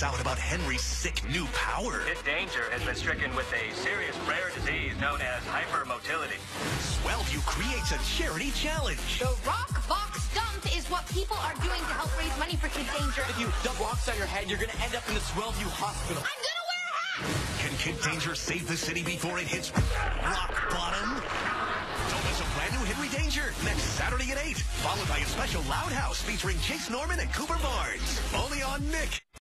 finds out about Henry's sick new power. Kid Danger has been stricken with a serious rare disease known as hypermotility. Swellview creates a charity challenge. The Rock Box Dump is what people are doing to help raise money for Kid Danger. If you dump rocks on your head, you're going to end up in the Swellview Hospital. I'm gonna wear a hat! Can Kid Danger save the city before it hits rock bottom? Don't miss a brand new Henry Danger next Saturday at 8, followed by a special Loud House featuring Chase Norman and Cooper Barnes. Only on Nick.